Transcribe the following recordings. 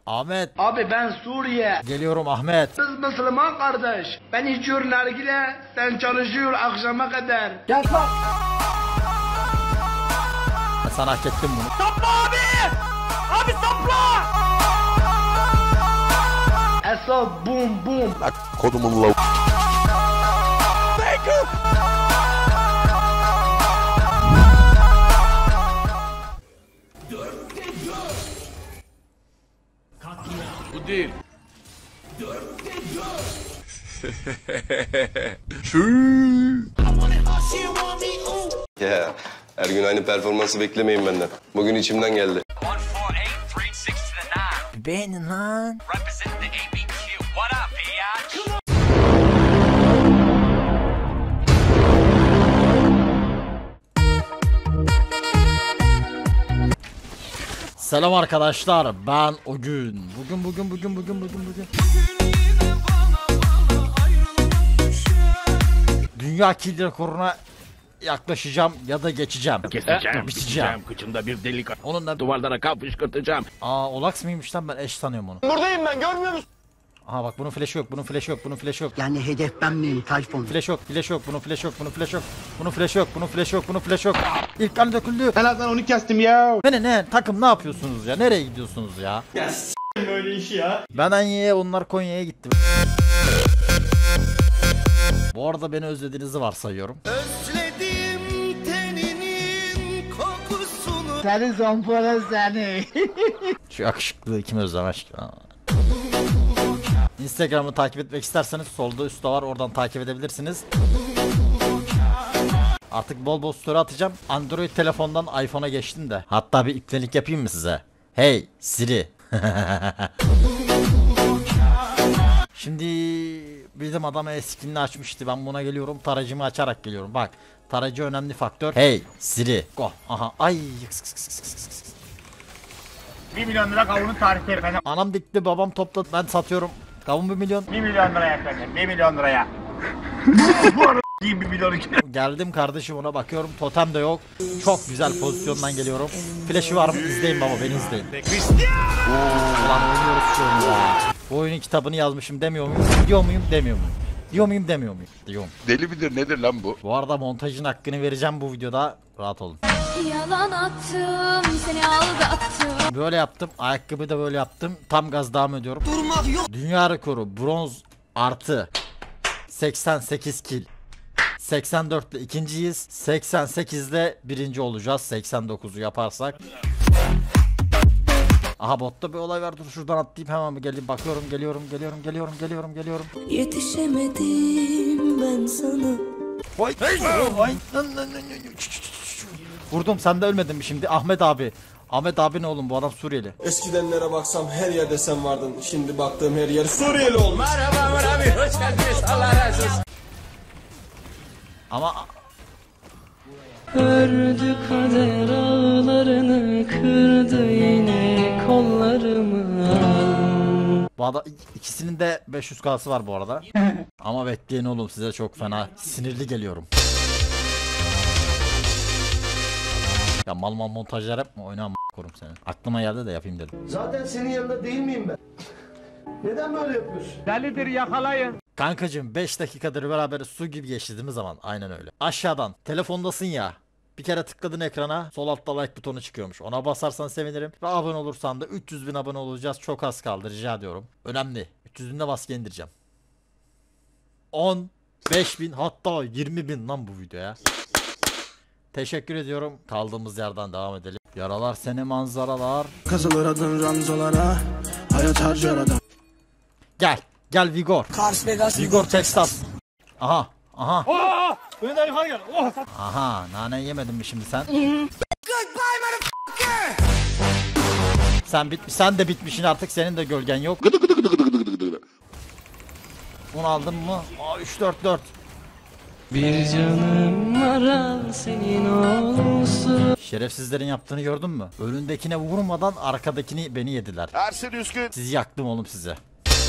Ahmet. Abi ben Suriye. Geliyorum Ahmet. Biz Müslüman kardeş. Ben içiyor nargile, sen çalışıyor akşama kadar. Gel bak. Sana hak ettim bunu. Sapla abi! Abi sapla! Esad bum bum. Bak kodumun lav. Bu değil. Ya her gün aynı performansı beklemeyin benden. Bugün içimden geldi. Beğenin lan. Selam arkadaşlar, ben o gün. Bugün. Dünya kill rekoruna yaklaşacağım ya da geçeceğim. Keseceğim, biçeceğim. biçeceğim. Kıçımda bir delik. Onunla Duvarlara kan fışkırtacağım. Olax mıymış lan, ben eş sanıyorum onu. Buradayım ben, görmüyor musun? Aha bak, bunun flash'ı yok, bunun flash'ı yok. Yani hedef ben miyim Tayfun? Flash yok, bunun flash yok. İlk kan döküldü. Ben zaten onu kestim ya. Ne takım, ne yapıyorsunuz ya? Nereye gidiyorsunuz ya? Ya böyle işi ya. Ben Anya'ya, onlar Konya'ya gitti. Bu arada beni özlediğinizi varsayıyorum. Özledim teninin kokusunu. Seni zampara seni. Şu yakışıklılığı kim özlemez ki? Instagram'ı takip etmek isterseniz solda üstte var, oradan takip edebilirsiniz. Artık bol story atacağım. Android telefondan iPhone'a geçtim de. Hatta bir iplelik yapayım mı size? Hey Siri. Şimdi bizim adam skinini açmıştı. Ben buna geliyorum, tarayıcımı açarak geliyorum. Bak, tarayıcı önemli faktör. Hey Siri. Go. Aha. Ay. 1 milyon lira kavunun tarifi efendim. Anam dikti, babam topladı, ben satıyorum. Kavun 1 milyon. 1 milyon liraya efendim, 1 milyon liraya. Bu arada 1 milyon. Geldim kardeşim, ona bakıyorum, totem de yok. Çok güzel pozisyondan geliyorum. Flash'ı var mı? İzleyin baba, beni izleyin. Ulan oynuyoruz şu oyunu ya. Bu oyunun kitabını yazmışım demiyor muyum? Diyor muyum? Demiyor muyum? Diyorum. Diyorum. Deli midir nedir lan bu? Bu arada montajın hakkını vereceğim bu videoda. Rahat olun. Yalan attım, seni aldattım. Böyle yaptım. Ayakkabı da böyle yaptım. Tam gaz devam ediyorum. Durmak yok. Dünya rekoru bronz artı 88 kill. 84 ile ikinciyiz. 88 ile birinci olacağız. 89'u yaparsak. Aha, botta bir olay var. Dur şuradan atlayıp hemen bir geleyim. Bakıyorum, geliyorum. Yetişemedim ben sana. Vurdum, sen de ölmedin mi şimdi Ahmet abi? Ahmet abi ne oğlum, bu adam Suriyeli. Eskidenlere baksam her yerde sen vardın. Şimdi baktığım her yer Suriyeli olmuş. Merhaba abi, hoş geldiniz. Allah razı olsun. Ama Ördü kader ağlarını, kırdı yine kollarımı. bu adam, ikisinin de 500K'sı var bu arada. Ama bekleyin oğlum, size çok fena sinirli geliyorum. Ya mal montajlar yapma, oyna korum seni. Aklıma geldi de yapayım dedim. Zaten senin yanında değil miyim ben? Neden böyle yapıyorsun? Delidir, yakalayın. Kankacığım 5 dakikadır beraber su gibi geçtiğimiz zaman aynen öyle. Aşağıdan telefondasın ya. Bir kere tıkladın ekrana, sol altta like butonu çıkıyormuş. Ona basarsan sevinirim. Ve abone olursan da 300.000 abone olacağız. Çok az kaldı, rica ediyorum. Önemli. 300.000'de baskı indireceğim. 10, 5.000, hatta 20.000 lan bu videoya. Teşekkür ediyorum. Kaldığımız yerden devam edelim. Yaralar seni manzaralar. Kazılır adın ranzalara. Hayat harcar adam. Gel Vigor. Kars Vegas. Vigor Texas. Aha. Önden yukarı gel. Oh. Aha, nane yemedin mi şimdi sen? Sen de bitmişsin artık, senin de gölgen yok. Bunu aldın mı? 3-4-4. Bir canım var al senin olsun. Şerefsizlerin yaptığını gördün mü? Önündekine vurmadan arkadakini beni yediler. Ersin Üskün. Sizi yaktım oğlum size.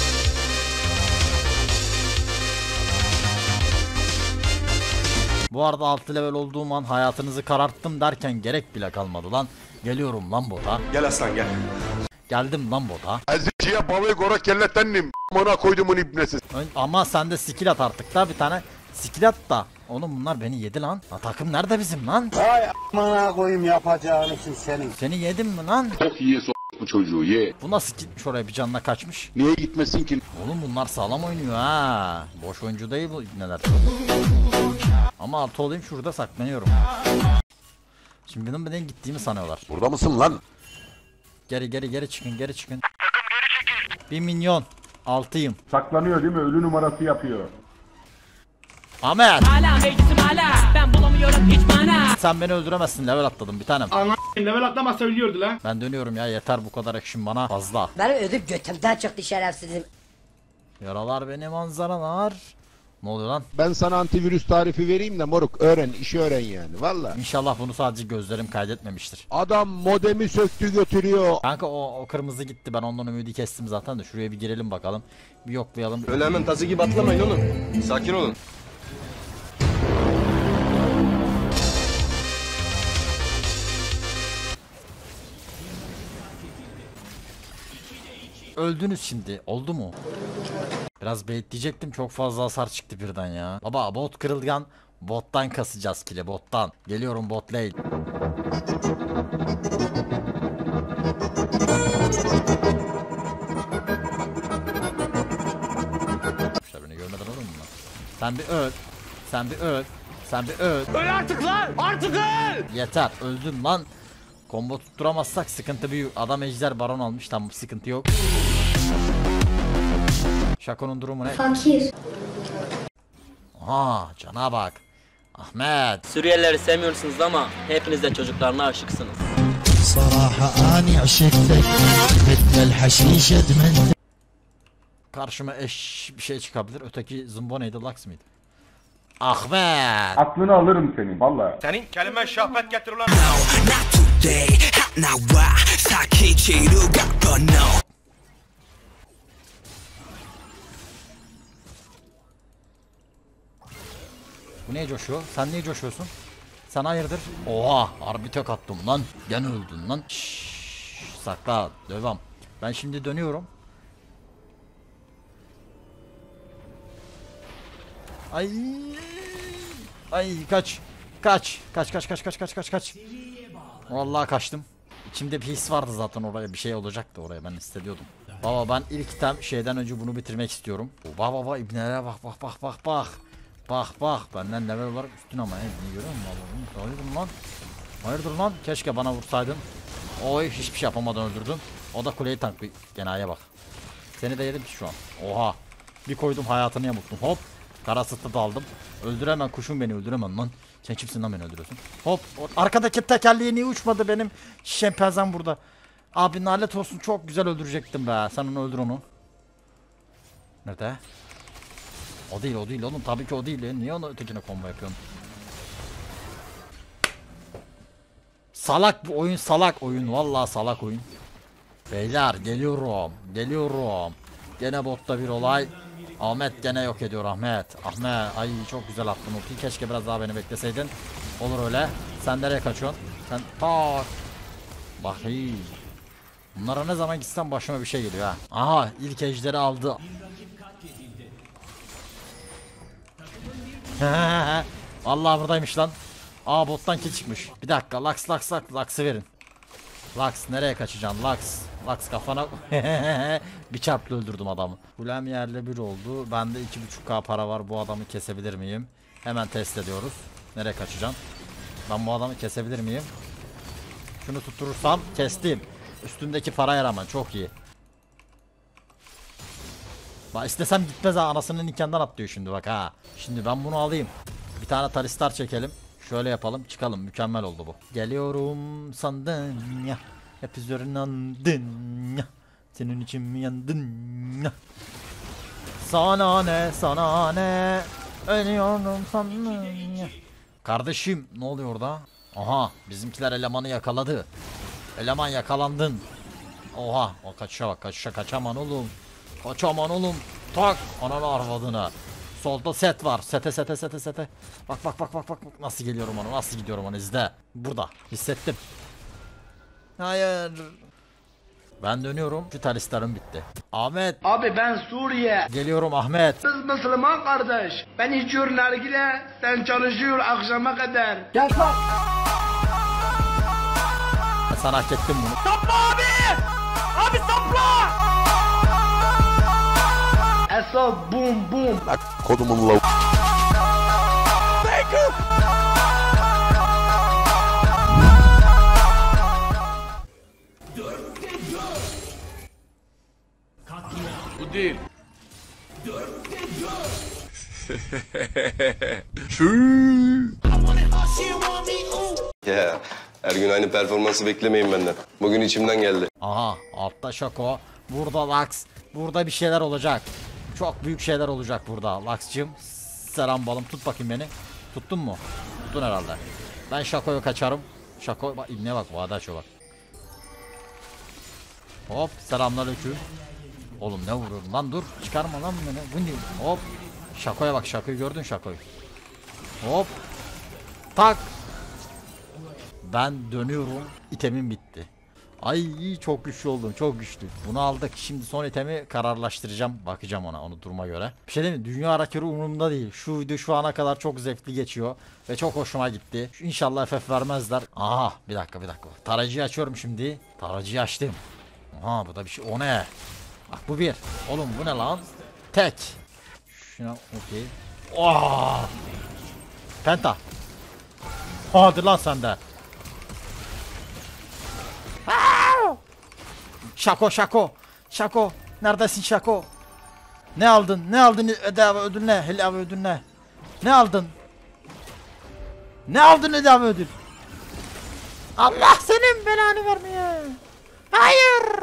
Bu arada 6 level olduğum an hayatınızı kararttım derken gerek bile kalmadı lan. Geliyorum lan bota. Gel aslan gel. Geldim lan bota. Eziciye balığı gora kellettendim. Amına koydumun ibnesi. Ama sen de skill at artık da bir tane skill at da. Oğlum bunlar beni yedi lan. Ha, takım nerede bizim lan? Vay amına koyayım yapacağın için senin. Seni yedim mi lan? Çok iyi bu çocuğu ye. Bu nasıl gitmiş oraya bir canla kaçmış? Niye gitmesin ki? Oğlum bunlar sağlam oynuyor ha. Boş oyuncu değil bu neler. Ama altı olayım şurada saklanıyorum. Şimdi benim beden gittiğimi sanıyorlar. Burada mısın lan? Geri çıkın geri çıkın. Takım geri çekil. 1 milyon. 6'yım. Saklanıyor değil mi? Ölü numarası yapıyor. Ahmet. Hala meclisim hala. Ben bulamıyorum hiç mana. Sen beni öldüremezsin, level atladım bir tanem. Ana level atlamazsa ölüyordu lan. Ben dönüyorum ya, yeter bu kadar action bana fazla. Benim ödüm götümden çıktı şerefsizim. Yaralar beni manzaralar. Ne oluyor lan? Ben sana antivirüs tarifi vereyim de moruk öğren, işi öğren yani valla. İnşallah bunu sadece gözlerim kaydetmemiştir. Adam modemi söktü götürüyor. Kanka o kırmızı gitti, ben ondan ümidi kestim zaten de şuraya bir girelim bakalım. Bir yoklayalım. Öyle hemen tazı gibi atlamayın oğlum. Sakin olun. Öldünüz şimdi, oldu mu? Biraz bekleyecektim, çok fazla hasar çıktı birden ya. Baba bot kırılgan, bottan kasacağız kile, bottan. Geliyorum bot lane. İşte beni görmeden olur mu lan? Sen bir öl, sen bir öl, sen bir öl. Öl artık lan! Artık öl! Yeter, öldüm lan. Combo tutturamazsak sıkıntı büyük. Adam ejder baron almış, tamam sıkıntı yok. Şako'nun durumu ne? Fakir. Aha, cana bak. Ahmet. Suriyelileri sevmiyorsunuz ama hepiniz de çocuklarına aşıksınız. Karşıma eş bir şey çıkabilir. Öteki zımbo neydi? Lux mıydı? Ahmet. Aklını alırım senin valla. Senin kelime şahbet getir ulan. Bu niye coşuyor? Sen niye coşuyorsun? Sen hayırdır? Oha, harbi tek attım lan. Gene öldün lan. Şşş, sakla, devam. Ben şimdi dönüyorum. Ay. Ay kaç. Kaç. Kaç. Vallahi kaçtım. İçimde bir his vardı zaten, oraya bir şey olacaktı, oraya ben hissediyordum. Baba ben ilk şeyden önce bunu bitirmek istiyorum. Baba ibnelere bak. Bak benden level olarak üstün ama ne görüyor musun? Hayırdır lan? Keşke bana vursaydın. Oy, hiçbir şey yapamadan öldürdüm. O da kuleyi tanklı. Genaya bak. Seni de yedim ki şu an. Oha. Bir koydum, hayatını yamuttum. Hop. Kara sıtı da aldım. Öldüremem kuşum, beni öldüremem lan. Sen kimsin lan beni öldürüyorsun? Hop. Arkadaki tekerleği niye uçmadı benim şempanzem burada? Abi nalet olsun, çok güzel öldürecektim be. Sen onu öldür onu. Nerede? O değil oğlum, tabii ki o değil. Niye onu ötekine combo yapıyorsun? Salak bu oyun, salak oyun, vallahi salak oyun. Beyler geliyorum. Gene botta bir olay. Ahmet gene yok ediyor Ahmet. Ay çok güzel attın ultiyi, keşke biraz daha beni bekleseydin. Olur öyle. Sen nereye kaçıyorsun? Sen tak. Bakayım. Bunlara ne zaman gitsem başıma bir şey geliyor ha. Aha, ilk ejderi aldı. Vallahi buradaymış lan. Aa, bottan kill çıkmış. Bir dakika, Lux'ı verin. Lux nereye kaçacaksın Lux kafana. Bir çarpla öldürdüm adamı. Kulem yerle bir oldu. Bende 2.5k para var, bu adamı kesebilir miyim? Hemen test ediyoruz. Nereye kaçacaksın? Ben bu adamı kesebilir miyim? Şunu tutturursam kestim. Üstündeki paraya rağmen çok iyi. Bak istesem gitmez ha, anasının nikahından atlıyor şimdi bak ha. Şimdi ben bunu alayım. Bir tane talistar çekelim. Şöyle yapalım, çıkalım. Mükemmel oldu bu. Geliyorum sandın ya. Hep üzerine andın ya. Senin için mi yandın ya. Sana ne. Ölüyorum sandın ya. Kardeşim ne oluyor orada? Aha, bizimkiler elemanı yakaladı. Eleman yakalandın. Oha, o kaçışa bak, kaçaman oğlum. Tak ananı arvadına. Solda set var. Sete. Bak. Nasıl geliyorum ona, nasıl gidiyorum ona, izle. Burada. Hissettim. Hayır. Ben dönüyorum. Şu talistarım bitti. Ahmet. Abi ben Suriye. Geliyorum Ahmet. Biz Müslüman kardeş. Ben içiyor nargile, sen çalışıyor akşama kadar. Gel bak. Sen hak ettin bunu. Sapla abi! Abi sapla! Esad bum bum. Bak kodumun lav. Bu değil. Ya her gün aynı performansı beklemeyin benden. Bugün içimden geldi. Aha altta Şako. Burada Lux. Burada bir şeyler olacak. Çok büyük şeyler olacak burada. Lux'cığım selam balım. Tut bakayım beni. Tuttun mu? Tuttun herhalde. Ben Şako'ya kaçarım. Şako bak ibne bak. Vadaşo bak. Hop selamünaleyküm. Oğlum ne vuruyorum lan, dur. Çıkarma lan beni. Bu ne? Hop. Şako'ya bak. Şako'yu gördün, Şako'yu. Hop. Tak. Ben dönüyorum. İtemim bitti. Ay çok güçlü oldum, çok güçlü. Bunu aldık. Şimdi son itemi kararlaştıracağım. Bakacağım ona, onu duruma göre. Bir şey diyeyim mi? Dünya rakibi umurumda değil. Şu video şu ana kadar çok zevkli geçiyor. Ve çok hoşuma gitti. İnşallah FF vermezler. Aha bir dakika. Tarayıcıyı açıyorum şimdi. Tarayıcıyı açtım. Aha bu da bir şey. O ne? Bak bu bir. Oğlum bu ne lan? Tek. Şuna okey. Oh! Penta. Hadi lan sen de. Şako. Neredesin Şako? Ne aldın? Ödava ödül ne? Helava ödül ne? Ne aldın? Ne aldın ödava ödül? Allah senin belanı vermeye. Hayır.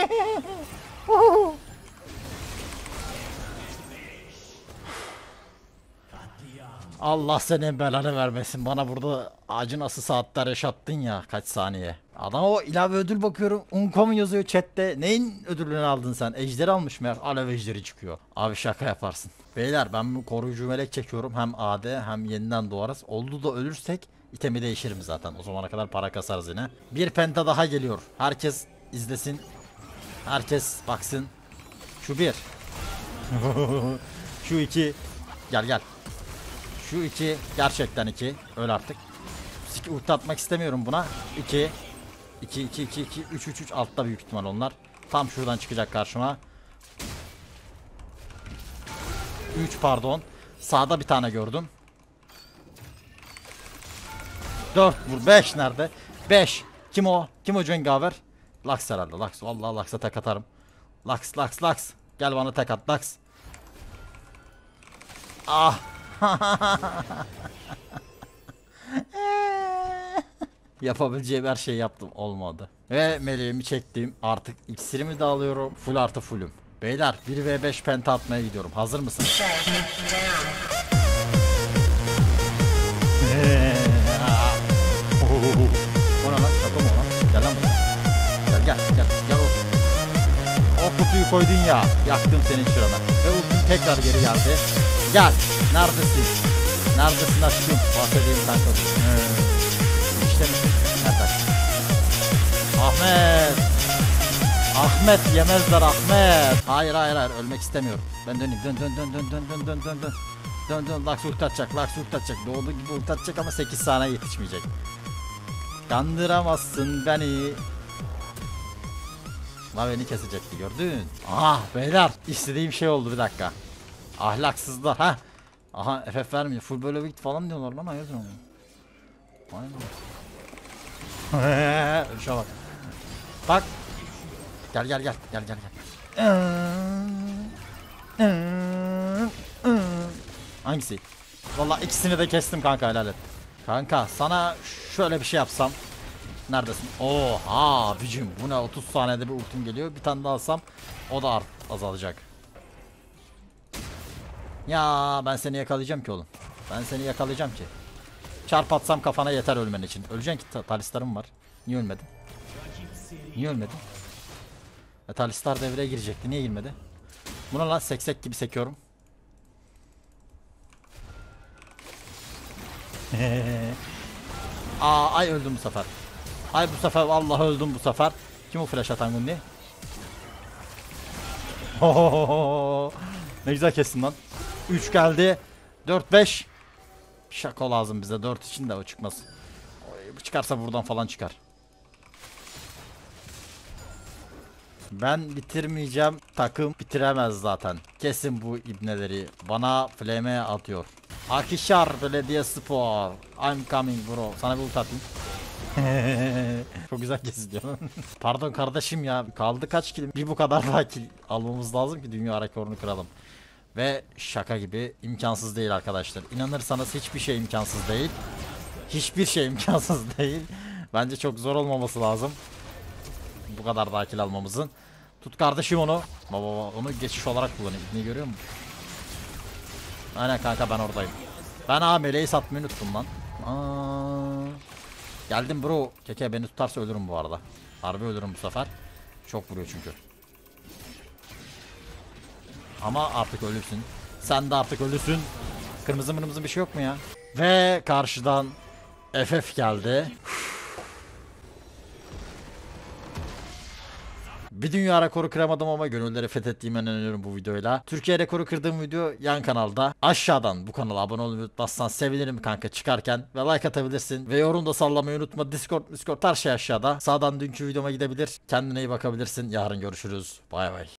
Allah senin belanı vermesin. Bana burada acı nasıl saatler yaşattın ya, kaç saniye. Adam o ilave ödül bakıyorum. Unkom yazıyor chatte. Neyin ödülünü aldın sen? Ejderi almış meğer. Alev ejderi çıkıyor. Abi şaka yaparsın. Beyler ben bu koruyucu melek çekiyorum. Hem AD hem yeniden doğarız. Oldu da ölürsek itemi değişirim zaten. O zamana kadar para kasarız yine. Bir penta daha geliyor. Herkes izlesin. Herkes baksın. Şu bir. Şu iki. Gel. Şu iki. Gerçekten iki. Öl artık. Ulti atmak istemiyorum buna. 2 3 altta büyük ihtimal onlar. Tam şuradan çıkacak karşıma. 3 pardon. Sağda bir tane gördüm. 4 vur. 5 nerede? 5. Kim o? Kim o cengaver? Lux herhalde. Lux. Vallahi Lux'a tek atarım. Lux. Gel bana tek at Lux. Ah. Yapabileceğim her şeyi yaptım, olmadı. Ve meleğimi çektim. Artık iksirimi de alıyorum. Full artı fullüm. Beyler 1v5 penta atmaya gidiyorum. Hazır mısınız? O ne lan? Şaka mı lan? Gel lan buraya. Gel otur. O kutuyu koydun ya. Yaktım senin şurana. Ve ultim tekrar geri geldi. Gel. Neredesin? Neredesin aşkım? Bahsedeyim kanka. İşte mi? Nerede? Ahmet yemezler Ahmet. Hayır ölmek istemiyorum. Ben döneyim. Dön. Lux ulti atacak. Doğduğu gibi ulti atacak ama 8 saniye yetişmeyecek. Kandıramazsın beni. La beni kesecekti, gördün. Aha beyler istediğim şey oldu, bir dakika. Ahlaksızlar ha. Aha FF vermiyor. Full böyle bit falan diyorlar lan, hayırdır onu. Aynen. Şuna bak. Bak. Gel. Hangisi? Vallahi ikisini de kestim kanka, helal et. Kanka sana şöyle bir şey yapsam. Neredesin? Oha abicim, bu ne, 30 saniyede bir ultim geliyor. Bir tane daha alsam o da azalacak. Ya ben seni yakalayacağım ki oğlum. Çarp atsam kafana yeter ölmen için. Öleceksin ki, talistarım var. Niye ölmedin? Talistar devreye girecekti. Niye girmedi? Buna lan seksek gibi sekiyorum. Ay öldüm bu sefer. Ay bu sefer vallahi öldüm bu sefer. Kim o flash atan Gundi? Ne güzel kestin lan. 3 geldi. 4-5. Şako lazım bize. 4 için de o çıkmaz. Bu çıkarsa buradan falan çıkar. Ben bitirmeyeceğim. Takım bitiremez zaten. Kesin bu ibneleri. Bana flame atıyor. Akişar Belediyespor. I'm coming bro. Sana bir ult atayım. Çok güzel kesiliyor. Pardon kardeşim ya. Kaldı kaç kill? Bir bu kadar daha kill almamız lazım ki dünya rekorunu kıralım. Ve şaka gibi imkansız değil arkadaşlar. İnanırsanız hiçbir şey imkansız değil. Hiçbir şey imkansız değil. Bence çok zor olmaması lazım. Bu kadar daha kill almamızın. Tut kardeşim onu. Baba onu geçiş olarak kullanayım. Ne görüyor musun? Aynen kanka ben oradayım. Ben meleği satmayı unuttum lan. Geldim bro. Keke beni tutarsa ölürüm bu arada. Harbi ölürüm bu sefer. Çok vuruyor çünkü. Ama artık ölürsün. Sen de artık ölürsün. Kırmızı mırmızı bir şey yok mu ya? Ve karşıdan FF geldi. Bir dünya rekoru kıramadım ama gönülleri fethettiğime inanıyorum bu videoyla. Türkiye rekoru kırdığım video yan kanalda. Aşağıdan bu kanala abone olmayı unutmazsan sevinirim kanka çıkarken. Ve like atabilirsin. Ve yorum da sallamayı unutma. Discord her şey aşağıda. Sağdan dünkü videoma gidebilir. Kendine iyi bakabilirsin. Yarın görüşürüz. Bay bay.